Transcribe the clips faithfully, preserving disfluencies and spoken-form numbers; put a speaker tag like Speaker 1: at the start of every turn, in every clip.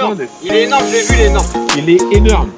Speaker 1: énorme. Il est énorme, j'ai vu, il est énorme.
Speaker 2: Il est énorme.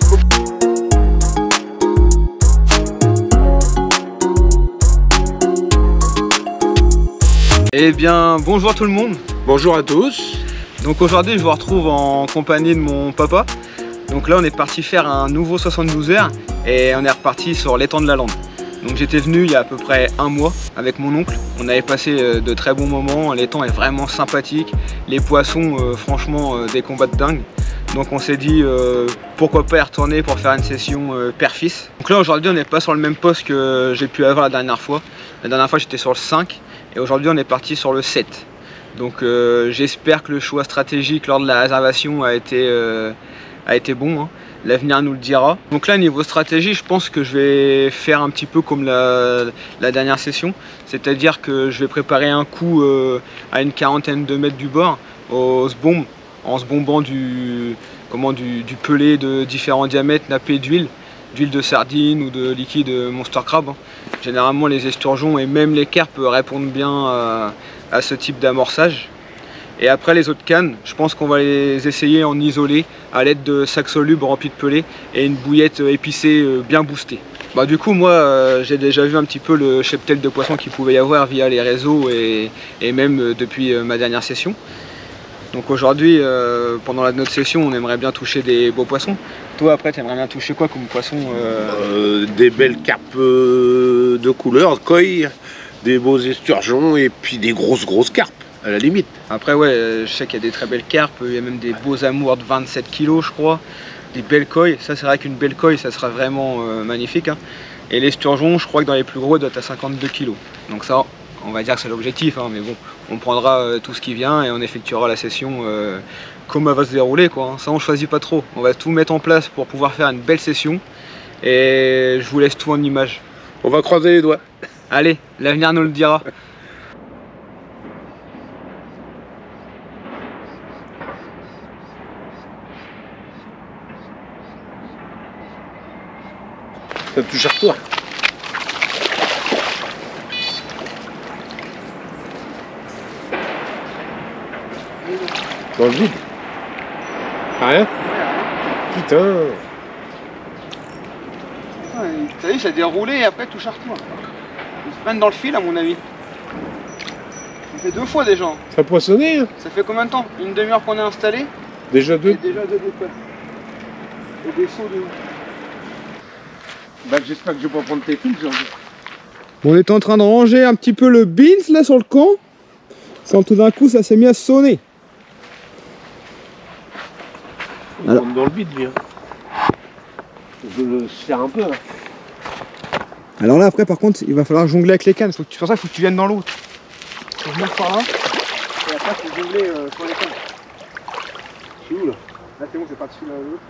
Speaker 1: Eh bien, bonjour tout le monde.
Speaker 2: Bonjour à tous.
Speaker 1: Donc aujourd'hui, je vous retrouve en compagnie de mon papa. Donc là, on est parti faire un nouveau soixante-douze heures et on est reparti sur l'étang de la Lande. Donc j'étais venu il y a à peu près un mois avec mon oncle. On avait passé de très bons moments. L'étang est vraiment sympathique. Les poissons, euh, franchement, euh, des combats de dingue. Donc on s'est dit euh, pourquoi pas y retourner pour faire une session euh, père-fils. Donc là aujourd'hui on n'est pas sur le même poste que j'ai pu avoir la dernière fois. La dernière fois j'étais sur le cinq et aujourd'hui on est parti sur le sept. Donc euh, j'espère que le choix stratégique lors de la réservation a été, euh, a été bon, hein. L'avenir nous le dira. Donc là niveau stratégie, je pense que je vais faire un petit peu comme la, la dernière session. C'est-à-dire que je vais préparer un coup euh, à une quarantaine de mètres du bord au sbomb, en se bombant du, comment, du, du pelé de différents diamètres nappé d'huile, d'huile de sardine ou de liquide monster crab. Généralement les esturgeons et même les carpes répondent bien à, à ce type d'amorçage. Et après les autres cannes, je pense qu'on va les essayer en isolé à l'aide de sacs solubles remplis de pelé et une bouillette épicée bien boostée. Bah, du coup moi euh, j'ai déjà vu un petit peu le cheptel de poissons qu'il pouvait y avoir via les réseaux et, et même euh, depuis euh, ma dernière session. Donc aujourd'hui, euh, pendant la, notre session, on aimerait bien toucher des beaux poissons. Toi après, tu aimerais bien toucher quoi comme poisson euh...
Speaker 2: Euh, Des belles carpes euh, de couleur, koi, des beaux esturgeons et puis des grosses grosses carpes à la limite.
Speaker 1: Après ouais, je sais qu'il y a des très belles carpes, il y a même des beaux amours de vingt-sept kilos je crois. Des belles koi, ça c'est vrai qu'une belle koi ça sera vraiment euh, magnifique, hein. Et l'esturgeon, je crois que dans les plus gros, il doit être à cinquante-deux kilos. Donc ça, on va dire que c'est l'objectif, hein, mais bon, on prendra euh, tout ce qui vient et on effectuera la session euh, comme elle va se dérouler, quoi, hein. Ça on choisit pas trop, on va tout mettre en place pour pouvoir faire une belle session et je vous laisse tout en images.
Speaker 2: On va croiser les doigts.
Speaker 1: Allez, l'avenir nous le dira.
Speaker 2: Ça touche à toi. Dans le vide. Rien. Putain.
Speaker 1: Ouais, t'as vu, ça a déroulé et après tout chartois. Ils se prennent dans le fil à mon avis. Ça fait deux fois déjà.
Speaker 2: Ça a poissonné, hein.
Speaker 1: Ça fait combien de temps? Une demi-heure qu'on est installé?
Speaker 2: Déjà deux.
Speaker 1: Et déjà deux décotes. Et des sauts de...
Speaker 2: Bah, j'espère que je vais pas prendre tes fils aujourd'hui.
Speaker 1: On était en train de ranger un petit peu le beans là sur le camp, quand tout d'un coup ça s'est mis à sonner.
Speaker 2: On
Speaker 1: Alors...
Speaker 2: rentre dans le vide, lui. Hein. Je le serre un peu. Là.
Speaker 1: Alors là après par contre il va falloir jongler avec les cannes, faut que tu... pour ça il faut que tu viennes dans l'eau. Faut venir par là, et après il faut jongler euh, sur les cannes. Je suis où là? Là c'est bon, c'est par-dessus l'autre.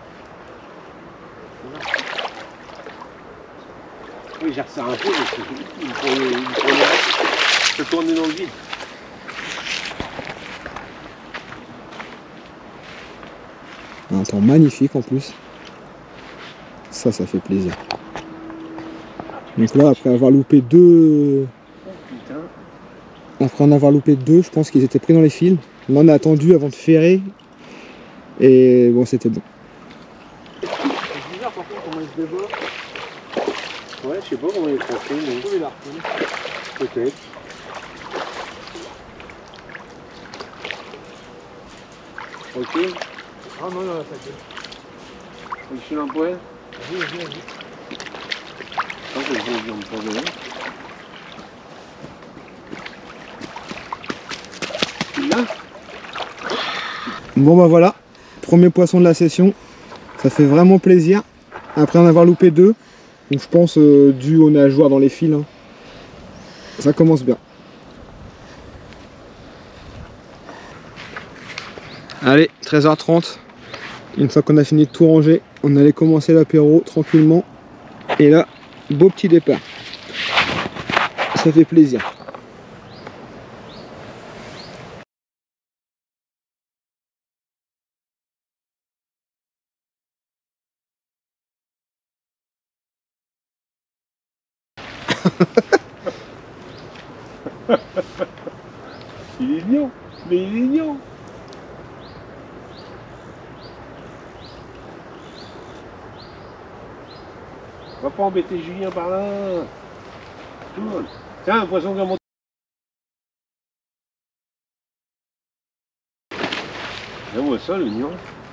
Speaker 2: Oui, j'ai resserré un peu, mais il me faut se tourner dans le vide.
Speaker 1: Un temps magnifique en plus. Ça, ça fait plaisir. Donc là, après avoir loupé deux... Après en avoir loupé deux, je pense qu'ils étaient pris dans les fils. Là, on a attendu avant de ferrer. Et bon, c'était bon. C'est bizarre par contre comment il se dévore.
Speaker 2: Ouais, je sais pas comment il est français, mais...
Speaker 1: Il est là.
Speaker 2: Peut-être. Ok.
Speaker 1: Ah non, non, ça fait.
Speaker 2: On le file un poil.
Speaker 1: Vas-y, vas-y, vas-y.
Speaker 2: Ah, c'est bon, je viens de prendre là. Là.
Speaker 1: Bon bah voilà, premier poisson de la session. Ça fait vraiment plaisir. Après en avoir loupé deux. Donc je pense euh, dû aux nageoires dans les fils, hein. Ça commence bien. Allez, treize heures trente. Une fois qu'on a fini de tout ranger, on allait commencer l'apéro tranquillement. Et là, beau petit départ. Ça fait plaisir.
Speaker 2: Il est mignon, mais il est mignon. On va pas embêter Julien par là. Tiens, un poisson qui a monté. Viens moi ça, l'oignon.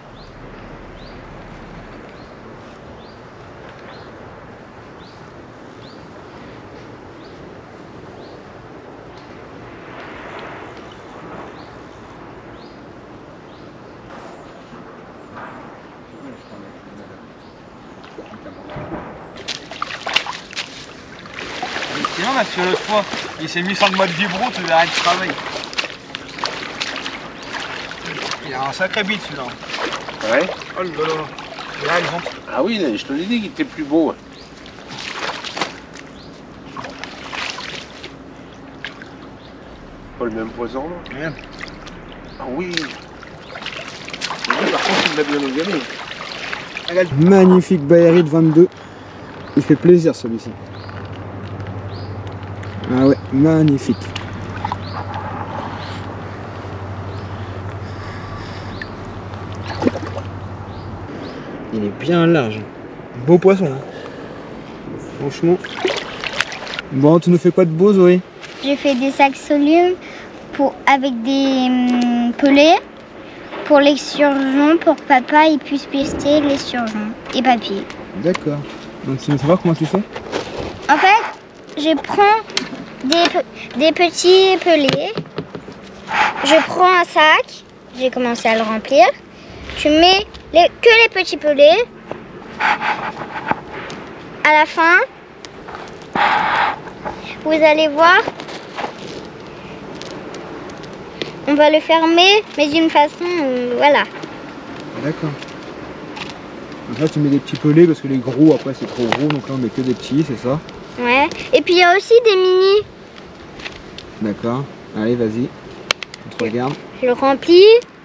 Speaker 1: Sinon, parce que l'autre fois, il s'est mis sur le mode vibro, tu verras de travail. Il a un sacré bite celui-là.
Speaker 2: Ouais.
Speaker 1: Oh là là. Là, le ventre.
Speaker 2: Ah oui, je te l'ai dit qu'il était plus beau. Pas le même poison là.
Speaker 1: Rien.
Speaker 2: Ah oui. Par contre, il l'a bien égalé.
Speaker 1: Magnifique Baéry de vingt-deux. Il fait plaisir celui-ci. Ah ouais, magnifique. Il est bien large. Beau poisson. Hein. Franchement. Bon, tu nous fais quoi de beau, Zoé?
Speaker 3: J'ai fait des sacs solium pour, avec des hum, pelets pour les surgeons, pour que papa il puisse pester les surgeons et papy.
Speaker 1: D'accord. Donc tu veux savoir comment tu fais?
Speaker 3: En fait, je prends des, des petits pelets, je prends un sac, j'ai commencé à le remplir, tu mets les, que les petits pelets, à la fin, vous allez voir, on va le fermer, mais d'une façon, euh, voilà.
Speaker 1: D'accord. Donc là tu mets des petits pelets parce que les gros après c'est trop gros, donc là on met que des petits, c'est ça?
Speaker 3: Ouais. Et puis il y a aussi des mini.
Speaker 1: D'accord. Allez, vas-y. On te regarde.
Speaker 3: Je le remplis.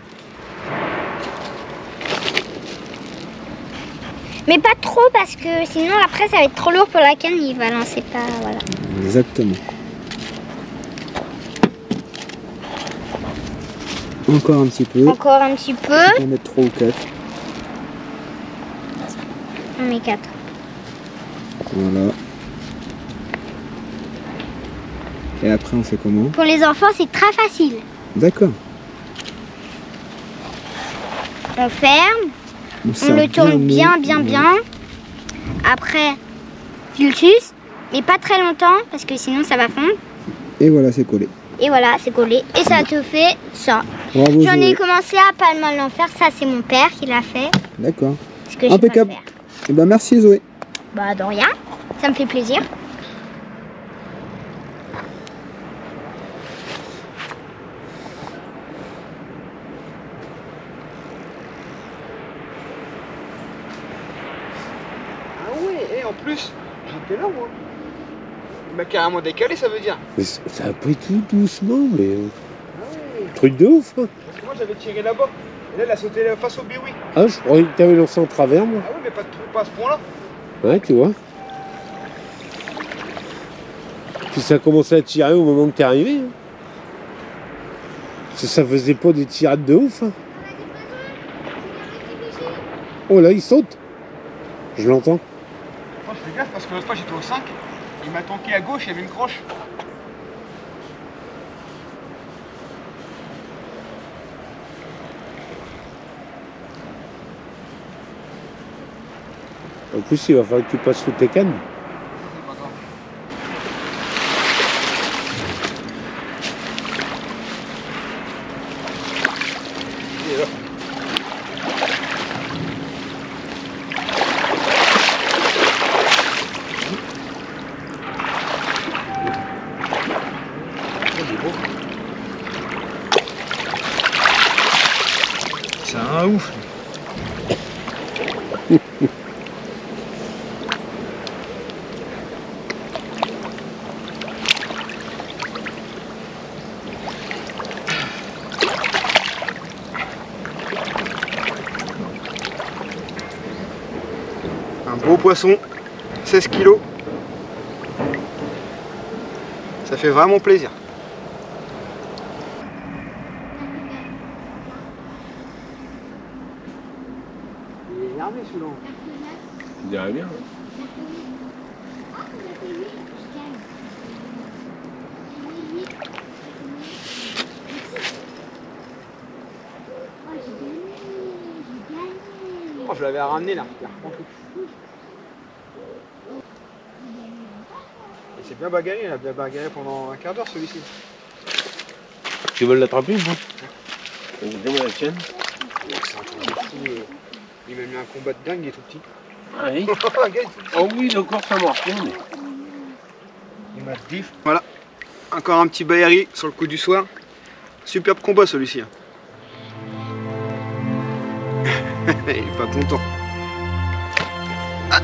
Speaker 3: Mais pas trop parce que sinon après ça va être trop lourd pour la canne, il va lancer pas, voilà.
Speaker 1: Exactement. Encore un petit peu.
Speaker 3: Encore un petit peu.
Speaker 1: On peut en mettre trois ou quatre.
Speaker 3: On met quatre.
Speaker 1: Voilà. Et après on fait comment?
Speaker 3: Pour les enfants c'est très facile.
Speaker 1: D'accord.
Speaker 3: On ferme. On le tourne bien, bien, bien. Après, tu le suces, mais pas très longtemps parce que sinon ça va fondre.
Speaker 1: Et voilà, c'est collé.
Speaker 3: Et voilà, c'est collé. Et ça te fait ça.
Speaker 1: Bravo.
Speaker 3: J'en ai
Speaker 1: Zoé.
Speaker 3: commencé à pas mal en faire. Ça, c'est mon père qui l'a fait.
Speaker 1: D'accord.
Speaker 3: Parce que je sais pas
Speaker 1: Impeccable.
Speaker 3: faire.
Speaker 1: Et ben merci Zoé.
Speaker 3: Bah, de rien. Ça me fait plaisir.
Speaker 1: Ah ouais, et en plus, j'étais là moi. Il m'a carrément décalé, ça veut dire.
Speaker 2: Mais ça a pris tout doucement, mais.
Speaker 1: Ah ouais.
Speaker 2: Truc de ouf, hein.
Speaker 1: Parce que moi j'avais tiré là-bas. Et là, elle a sauté face au biwi.
Speaker 2: Ah, je croyais que t'avais lancé en travers, moi.
Speaker 1: Ah oui, mais pas, de, pas à ce point-là.
Speaker 2: Ouais, tu vois. Puis ça a commencé à tirer au moment que t'es arrivé. Hein. Ça, ça faisait pas des tirades de ouf. Hein. Oh là, il saute. Je l'entends.
Speaker 1: Moi je fais gaffe parce que l'autre fois j'étais au cinq. Il m'a tanké à gauche, il y avait une croche.
Speaker 2: En plus, il va falloir que tu passes sous tes cannes.
Speaker 1: C'est pas grave. Il est là. C'est un ouf. Un beau poisson, seize kilos. Ça fait vraiment plaisir. Il est énervé celui-là.
Speaker 2: Il dirait bien. Hein.
Speaker 1: Oh, je l'avais ramené là. Il s'est bien bagarré, il a bien bagarré pendant un quart d'heure celui-ci.
Speaker 2: Tu veux l'attraper ou pas? Dis-moi la tienne.
Speaker 1: C'est un truc de fou. euh. Il m'a mis un combat de dingue, il est tout petit.
Speaker 2: Ah oui. Oh oui, d'accord, ça marche bien. Mais...
Speaker 1: Il m'a diff. Voilà. Encore un petit Baheri sur le coup du soir. Superbe combat celui-ci. hein. Il est pas content. Ah.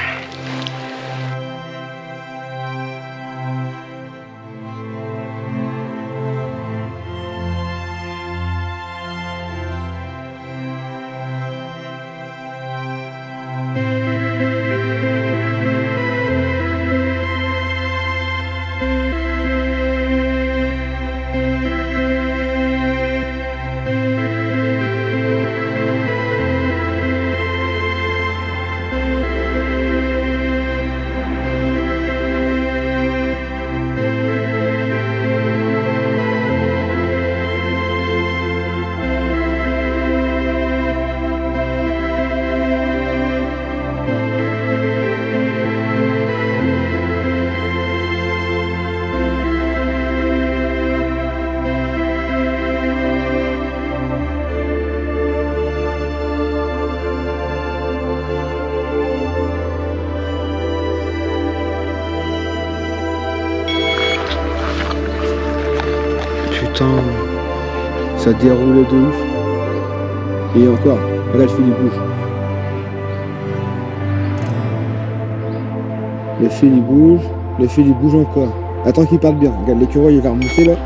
Speaker 1: Putain, ça déroule de ouf. Et encore, regarde le fil il bouge. Le fil il bouge, le fil il bouge encore. Attends qu'il parte bien, regarde l'écureuil il va remonter là.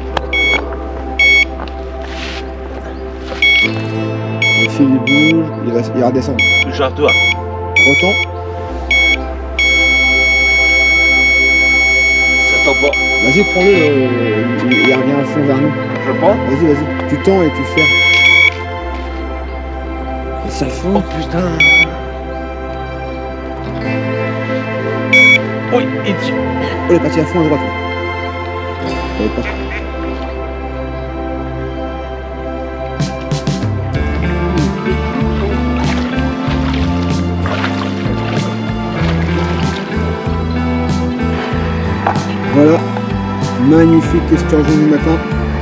Speaker 1: Le fil il bouge, il va, il va redescendre.
Speaker 2: Genre toi.
Speaker 1: Autant.
Speaker 2: Ça tend pas.
Speaker 1: Vas-y, prends-le, euh, il, il revient à fond vers nous.
Speaker 2: Je prends.
Speaker 1: Vas-y, vas-y, tu tends et tu fermes. Et ça fond.
Speaker 2: Oh putain. Oh, il tire.
Speaker 1: Oh, il est parti à fond à droite. Là. Il est parti. Voilà, magnifique esturgeon du matin.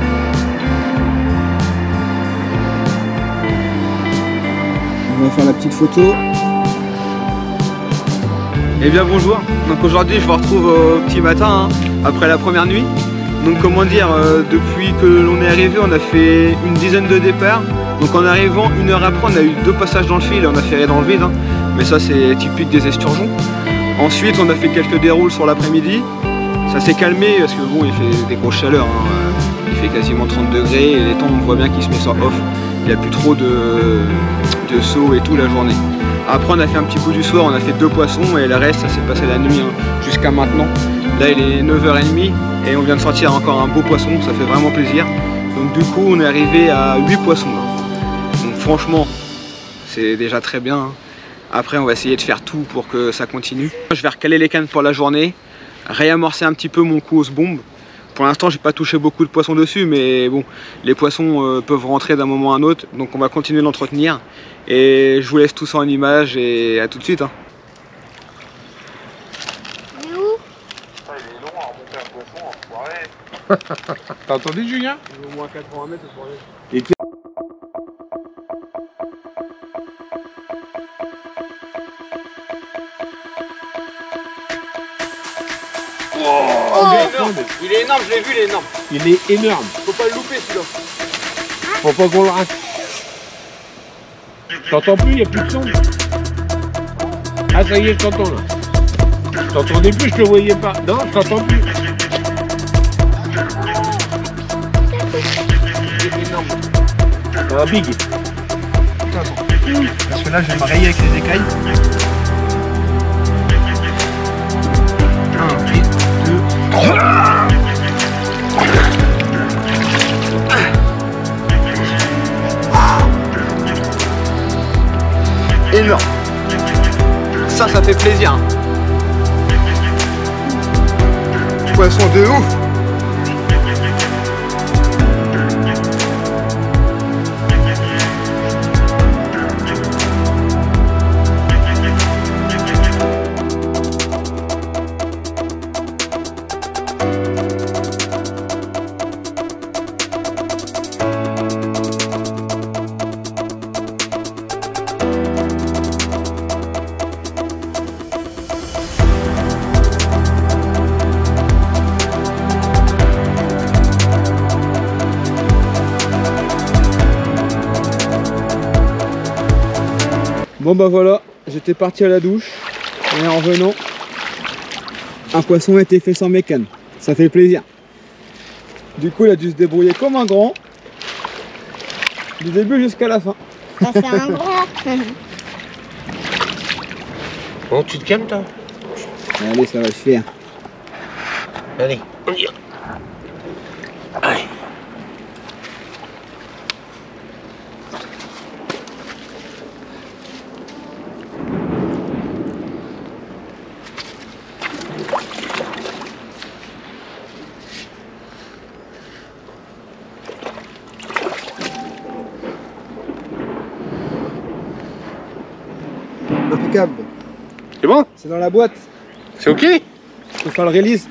Speaker 1: On va faire la petite photo. Eh bien bonjour, donc aujourd'hui je vous retrouve au petit matin, hein, après la première nuit. Donc comment dire, euh, depuis que l'on est arrivé, on a fait une dizaine de départs. Donc en arrivant, une heure après, on a eu deux passages dans le fil et on a ferré dans le vide. Hein. Mais ça c'est typique des esturgeons. Ensuite on a fait quelques déroules sur l'après-midi. Ça s'est calmé parce que bon, il fait des grosses chaleurs, hein. Il fait quasiment trente degrés et les temps on voit bien qu'il se met sur off. Il n'y a plus trop de, de sauts et tout la journée. Après on a fait un petit coup du soir, on a fait deux poissons et le reste ça s'est passé la nuit hein, jusqu'à maintenant. Là il est neuf heures trente et on vient de sortir encore un beau poisson, ça fait vraiment plaisir. Donc du coup on est arrivé à huit poissons là. Donc franchement c'est déjà très bien. Hein. Après on va essayer de faire tout pour que ça continue. Je vais recaler les cannes pour la journée. Réamorcer un petit peu mon coup aux bombes. Pour l'instant j'ai pas touché beaucoup de poissons dessus, mais bon, les poissons euh, peuvent rentrer d'un moment à un autre, donc on va continuer de l'entretenir. Et je vous laisse tout ça en image et à tout de suite. Hein.
Speaker 3: Il est où?
Speaker 2: Ah, il est long à remonter un poisson, enfoiré. T'as entendu Julien?
Speaker 1: Il est au moins quatre-vingts mètres ce soir.
Speaker 2: Et puis...
Speaker 1: Oh, il est énorme, il est énorme, je l'ai vu, il est énorme.
Speaker 2: Il est énorme.
Speaker 1: Faut pas le louper celui-là.
Speaker 2: Faut pas qu'on le rate. T'entends plus, il n'y a plus de son. Ah ça y est, je t'entends là. Je t'entendais plus, je te voyais pas. Non, je t'entends plus. Il est énorme. C'est un big.
Speaker 1: Parce que là je vais me rayer avec les écailles. un, deux, trois. Énorme. Ça, ça fait plaisir. poisson de ouf. Bon bah voilà, j'étais parti à la douche et en revenant, un poisson a été fait sans mécane. Ça fait plaisir. Du coup, il a dû se débrouiller comme un grand, du début jusqu'à la fin.
Speaker 3: Ça fait un grand.
Speaker 2: Bon, tu te calmes toi?
Speaker 1: Allez, ça va le faire.
Speaker 2: Allez, on y va. Allez.
Speaker 1: Impeccable.
Speaker 2: C'est bon?
Speaker 1: C'est dans la boîte.
Speaker 2: C'est ok?
Speaker 1: Je peux faire le release.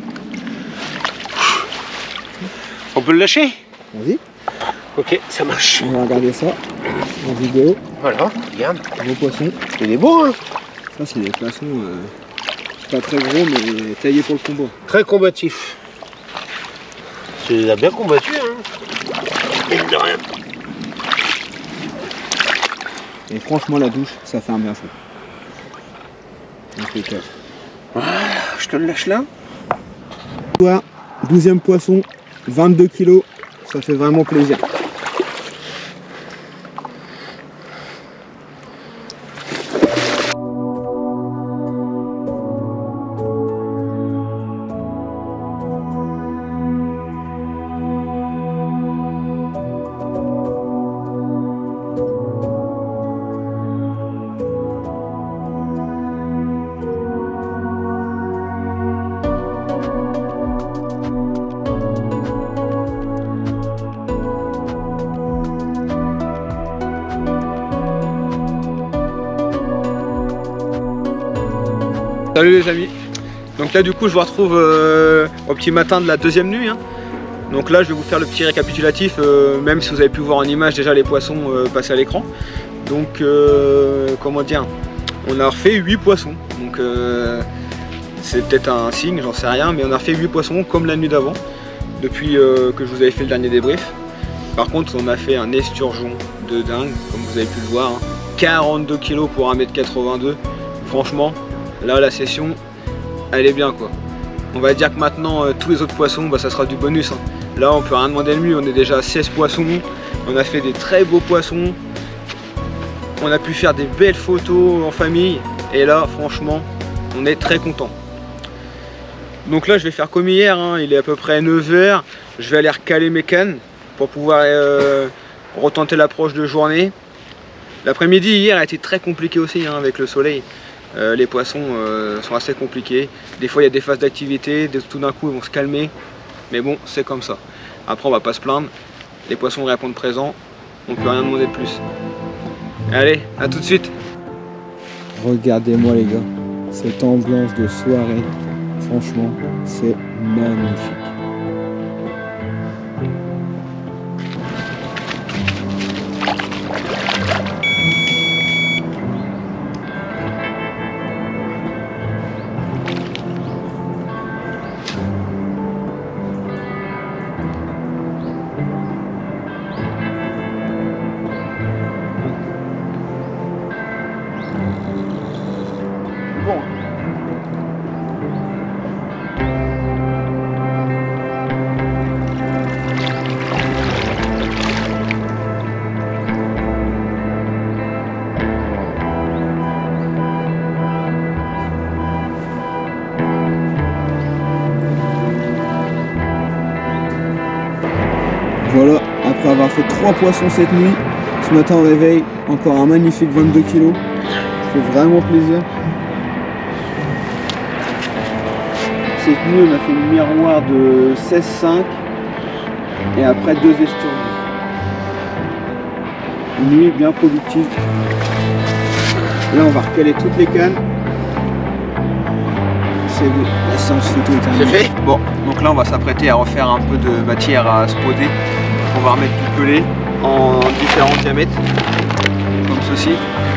Speaker 2: On peut le lâcher?
Speaker 1: Vas-y.
Speaker 2: Ok, ça marche.
Speaker 1: On va regarder ça en vidéo.
Speaker 2: Voilà, regarde.
Speaker 1: Gros poisson.
Speaker 2: Il est beau, hein?
Speaker 1: Ça, c'est des poissons euh, pas très gros, mais taillés pour le combat.
Speaker 2: Très combatif. Tu les as bien combattus, hein? Mine de rien.
Speaker 1: Et franchement, la douche, ça fait un bien fou. Impeccable.
Speaker 2: Voilà, je te le lâche là.
Speaker 1: douzième poisson, vingt-deux kilos, ça fait vraiment plaisir. Salut les amis, donc là du coup je vous retrouve euh, au petit matin de la deuxième nuit hein. Donc là je vais vous faire le petit récapitulatif, euh, même si vous avez pu voir en image déjà les poissons euh, passer à l'écran. Donc euh, comment dire, on a refait huit poissons, donc euh, c'est peut-être un signe, j'en sais rien, mais on a refait huit poissons comme la nuit d'avant, depuis euh, que je vous avais fait le dernier débrief. Par contre on a fait un esturgeon de dingue, comme vous avez pu le voir, hein. quarante-deux kilos pour un mètre quatre-vingt-deux, franchement. Là la session elle est bien quoi. On va dire que maintenant euh, tous les autres poissons bah, ça sera du bonus hein. Là on peut rien demander de mieux, on est déjà à seize poissons, on a fait des très beaux poissons, on a pu faire des belles photos en famille et là franchement on est très content. Donc là je vais faire comme hier hein. Il est à peu près neuf heures, je vais aller recaler mes cannes pour pouvoir euh, retenter l'approche de journée. L'après-midi hier a été très compliqué aussi hein, avec le soleil. Euh, les poissons euh, sont assez compliqués. Des fois il y a des phases d'activité, tout d'un coup ils vont se calmer. Mais bon, c'est comme ça. Après on va pas se plaindre. Les poissons répondent présents. On peut rien demander de plus. Allez, à tout de suite. Regardez-moi les gars. Cette ambiance de soirée. Franchement, c'est magnifique. Voilà, après avoir fait trois poissons cette nuit, ce matin au réveil, encore un magnifique vingt-deux kilos. Ça fait vraiment plaisir. cette nuit, on a fait une miroir de seize cinq et après deux esturgeons. Une nuit bien productive. Là, on va recaler toutes les cannes. C'est bon, la séance photo est terminée.
Speaker 2: C'est fait.
Speaker 1: Bon, donc là, on va s'apprêter à refaire un peu de matière à spoder. On va remettre du pelé en différents diamètres, comme ceci.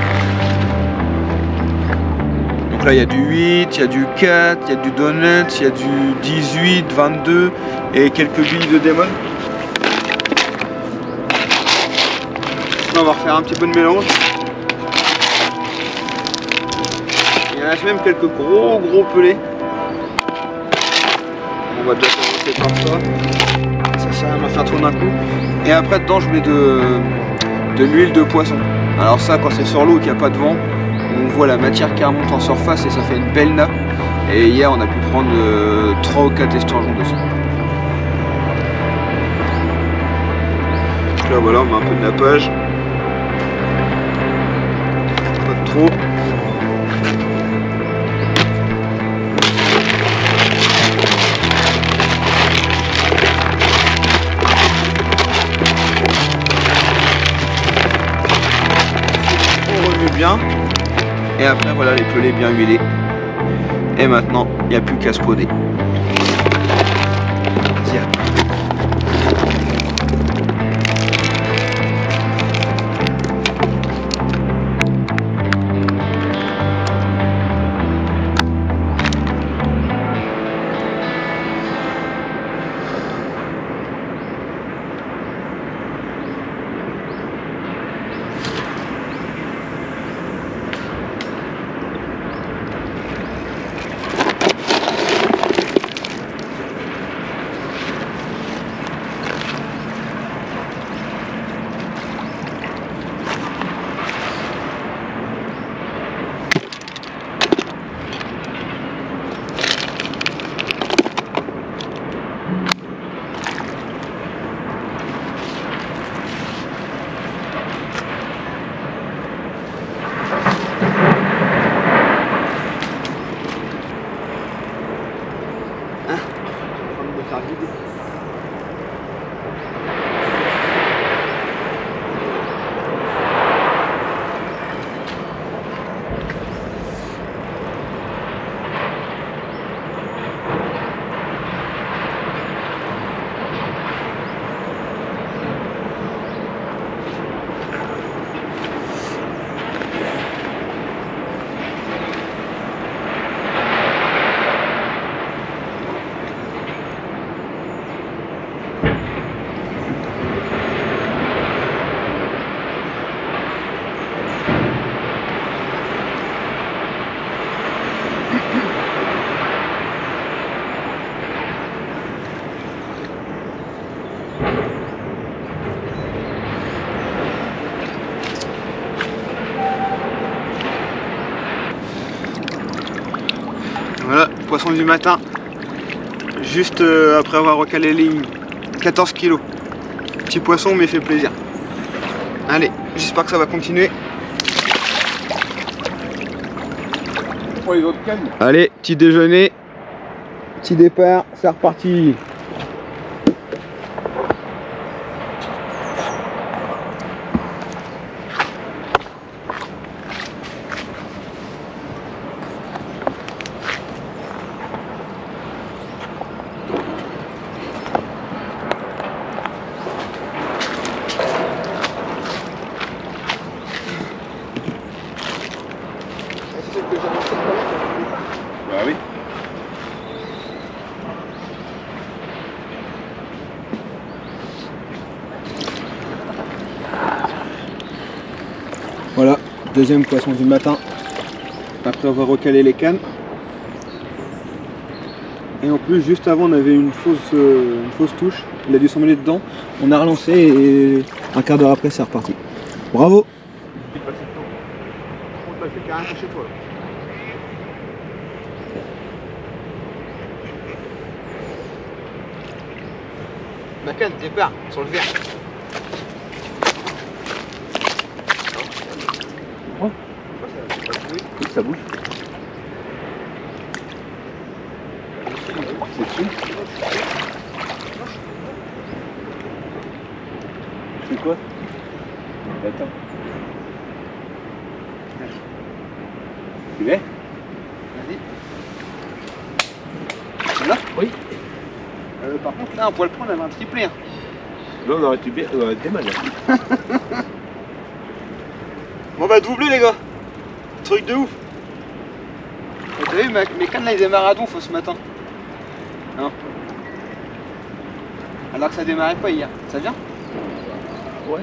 Speaker 1: Donc là, il y a du huit, il y a du quatre, il y a du donut, il y a du dix-huit, vingt-deux et quelques billes de démon. Là, on va refaire un petit peu de mélange. Il y a même quelques gros gros pelés. On va déjà commencer par ça. Ça sert à me faire tourner un coup. Et après dedans je mets de, de l'huile de poisson. Alors ça, quand c'est sur l'eau et qu'il n'y a pas de vent, on voit la matière qui remonte en surface et ça fait une belle nappe. Et hier on a pu prendre euh, trois ou quatre esturgeons dessus. Donc là voilà, on met un peu de nappage. Pas de trop. Bien, et après voilà les pelés bien huilés, et maintenant il n'y a plus qu'à spoder. Tiens. Voilà, poisson du matin, juste euh, après avoir recalé les lignes, quatorze kilos. Petit poisson mais fait plaisir. Allez, j'espère que ça va continuer.
Speaker 2: Pour les autres cannes.
Speaker 1: Allez, petit déjeuner, petit départ, c'est reparti.
Speaker 2: Bah oui.
Speaker 1: Voilà, deuxième poisson du matin, après avoir recalé les cannes. Et en plus, juste avant, on avait une fausse, euh, une fausse touche, il a dû s'en mêler dedans. On a relancé et un quart d'heure après, c'est reparti. Bravo! On t'a fait carrément chez toi. Ma canne, départ, sur le verre. Oh. Ça bouge.
Speaker 2: C'est quoi? Attends. Tu l'es?
Speaker 1: Vas-y. Là?
Speaker 2: Oui.
Speaker 1: Euh, par contre, là, on pourrait le prendre, on avait un triplé. Hein.
Speaker 2: Non, on aurait été bien, on aurait été mal. Hein.
Speaker 1: On va doubler, les gars. Truc de ouf. T'as vu, mes cannes là, ils démarrent à donf ce matin. Non. Alors que ça démarrait pas hier. Ça vient?
Speaker 2: Ouais.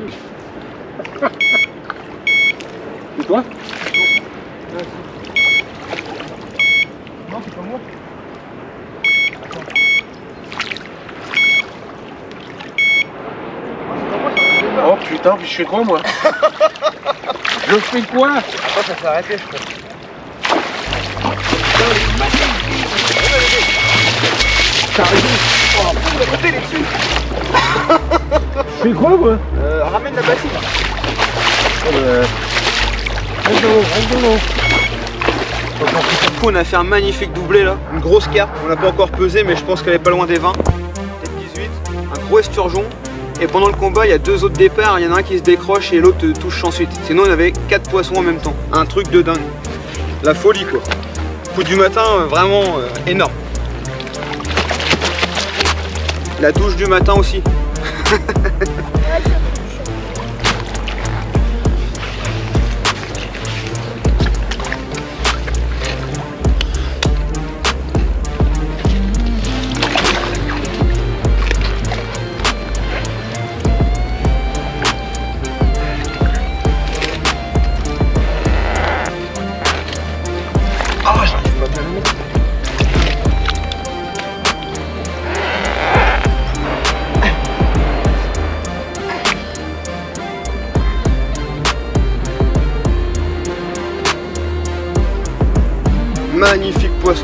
Speaker 2: C'est toi?
Speaker 1: Non, c'est pas moi.
Speaker 2: Oh putain, puis je fais quoi moi? Je fais quoi?
Speaker 1: Attends, ça s'est arrêté, je crois.
Speaker 2: T'as raison.
Speaker 1: Oh, on va côté les dessus.
Speaker 2: Je fais quoi moi?
Speaker 1: Euh, ramène la bassine.
Speaker 2: euh... Reste dans l'eau, reste dans l'eau.
Speaker 1: Du coup, on a fait un magnifique doublé là, une grosse carpe. On l'a pas encore pesé, mais je pense qu'elle est pas loin des vingt, peut-être dix-huit. Un gros esturgeon. Et pendant le combat, il y a deux autres départs, il y en a un qui se décroche et l'autre touche ensuite. Sinon, il y avait quatre poissons en même temps. Un truc de dingue. La folie quoi. Coup du matin, vraiment euh, énorme. La douche du matin aussi. Magnifique poisson.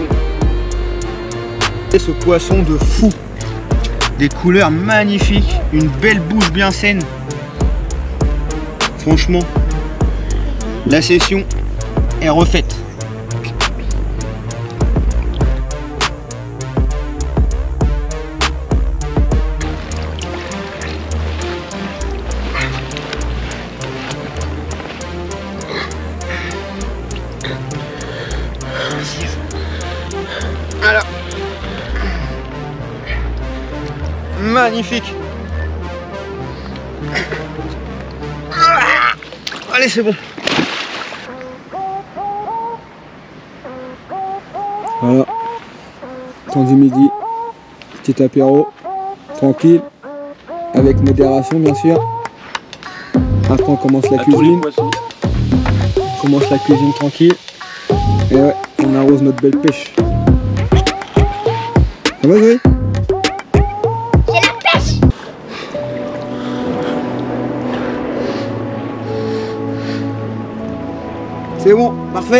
Speaker 1: Et ce poisson de fou. Des couleurs magnifiques, une belle bouche bien saine. Franchement, la session est refaite. Alors, magnifique. Allez, c'est bon.
Speaker 4: Voilà, temps du midi, petit apéro, tranquille, avec modération bien sûr. Après on commence la cuisine, on commence la cuisine tranquille, et ouais, on arrose notre belle pêche. Ça va Zoé?
Speaker 3: J'ai la pêche.
Speaker 1: C'est bon, parfait.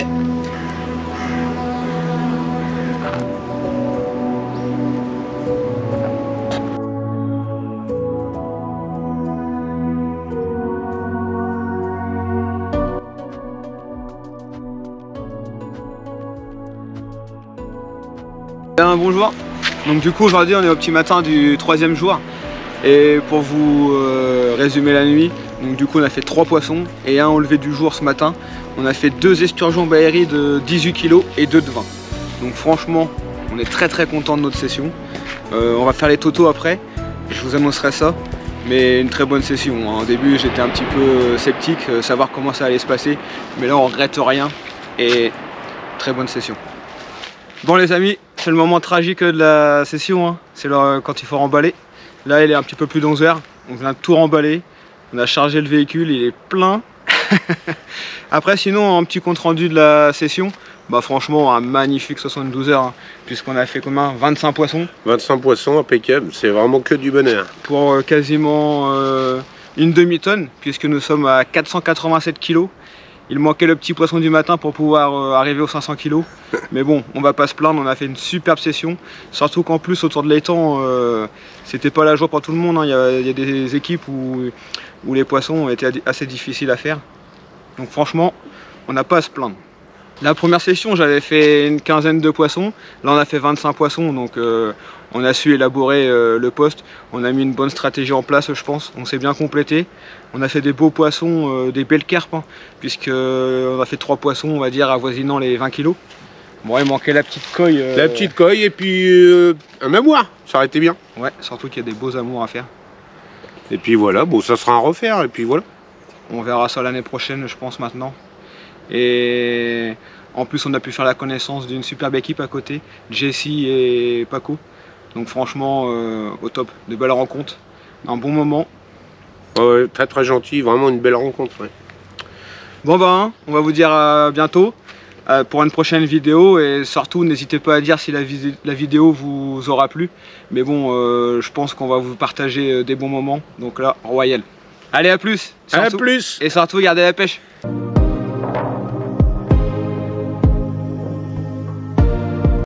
Speaker 1: Bien, bonjour. Donc du coup aujourd'hui on est au petit matin du troisième jour et pour vous euh, résumer la nuit, donc du coup on a fait trois poissons et un au lever du jour ce matin. On a fait deux esturgeons baéris de dix-huit kilos et deux de vingt. Donc franchement on est très très content de notre session. Euh, on va faire les totaux après, je vous annoncerai ça. Mais une très bonne session. Au début j'étais un petit peu sceptique, euh, savoir comment ça allait se passer. Mais là on regrette rien et très bonne session. Bon les amis, c'est le moment tragique de la session, hein. C'est quand il faut remballer. Là il est un petit peu plus d'onze heures, on vient de tout remballer. On a chargé le véhicule, il est plein. Après sinon un petit compte rendu de la session. Bah franchement un magnifique soixante-douze heures, hein, puisqu'on a fait combien? vingt-cinq poissons.
Speaker 2: vingt-cinq poissons impeccable, c'est vraiment que du bonheur.
Speaker 1: Pour euh, quasiment euh, une demi-tonne, puisque nous sommes à quatre cent quatre-vingt-sept kilos. Il manquait le petit poisson du matin pour pouvoir euh, arriver aux cinq cents kilos. Mais bon, on va pas se plaindre, on a fait une superbe session. Surtout qu'en plus, autour de l'étang, euh, c'était pas la joie pour tout le monde, hein. Il y a, il y a des équipes où, où les poissons étaient assez difficiles à faire. Donc franchement, on n'a pas à se plaindre. La première session, j'avais fait une quinzaine de poissons. Là, on a fait vingt-cinq poissons, donc euh, on a su élaborer euh, le poste. On a mis une bonne stratégie en place, je pense. On s'est bien complété. On a fait des beaux poissons, euh, des belles carpes, hein, puisque on a fait trois poissons, on va dire, avoisinant les vingt kilos. Bon, il manquait la petite coille. Euh...
Speaker 2: La petite coille et puis euh, un amour, ça aurait été bien.
Speaker 1: Ouais, surtout qu'il y a des beaux amours à faire.
Speaker 2: Et puis voilà, bon, ça sera à refaire, et puis voilà.
Speaker 1: On verra ça l'année prochaine, je pense, maintenant. Et en plus, on a pu faire la connaissance d'une superbe équipe à côté, Jessie et Paco. Donc franchement, euh, au top, de belles rencontres, un bon moment.
Speaker 2: Ouais, très très gentil, vraiment une belle rencontre. Ouais.
Speaker 1: Bon ben, on va vous dire à bientôt euh, pour une prochaine vidéo. Et surtout, n'hésitez pas à dire si la, vid la vidéo vous aura plu. Mais bon, euh, je pense qu'on va vous partager des bons moments. Donc là, royal. Allez, à plus.
Speaker 2: À
Speaker 1: Surtout,
Speaker 2: plus.
Speaker 1: et surtout, gardez la pêche.